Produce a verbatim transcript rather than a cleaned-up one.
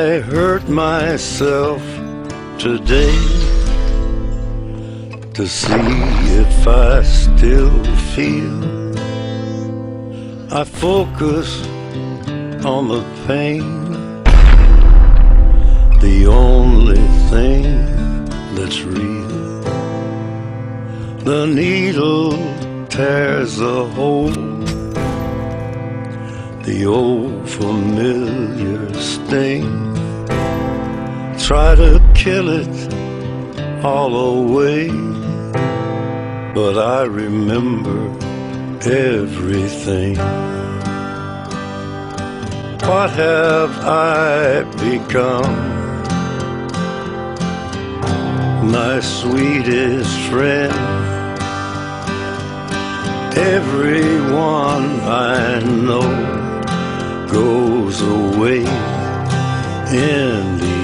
I hurt myself today to see if I still feel. I focus on the pain, the only thing that's real. The needle tears a hole, the old familiar sting. Try to kill it all away, but I remember everything. What have I become? My sweetest friend. Everyone I know goes away in the